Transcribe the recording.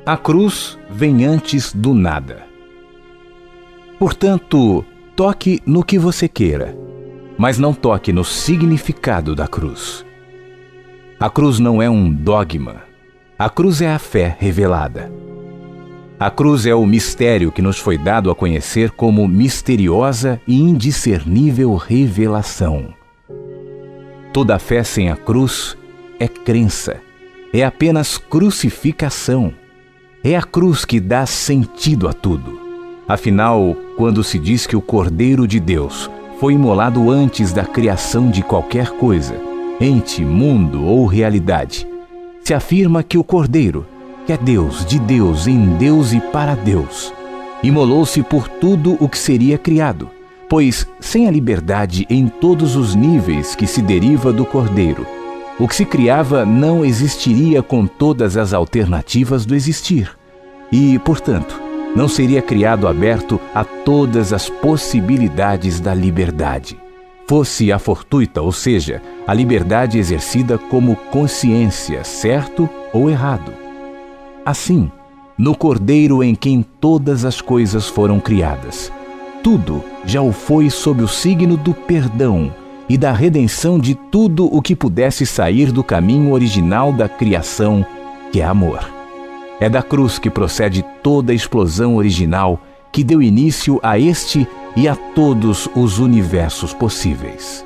A cruz vem antes do nada. Portanto, toque no que você queira, mas não toque no significado da cruz. A cruz não é um dogma. A cruz é a fé revelada. A cruz é o mistério que nos foi dado a conhecer como misteriosa e indiscernível revelação. Toda fé sem a cruz é crença, é apenas crucificação. É a cruz que dá sentido a tudo. Afinal, quando se diz que o Cordeiro de Deus foi imolado antes da criação de qualquer coisa, ente, mundo ou realidade, se afirma que o Cordeiro, que é Deus, de Deus, em Deus e para Deus, imolou-se por tudo o que seria criado, pois sem a liberdade em todos os níveis que se deriva do Cordeiro, o que se criava não existiria com todas as alternativas do existir e, portanto, não seria criado aberto a todas as possibilidades da liberdade. Fosse a fortuita, ou seja, a liberdade exercida como consciência, certo ou errado. Assim, no Cordeiro em quem todas as coisas foram criadas, tudo já o foi sob o signo do perdão e da redenção de tudo o que pudesse sair do caminho original da criação, que é amor. É da cruz que procede toda a explosão original que deu início a este e a todos os universos possíveis.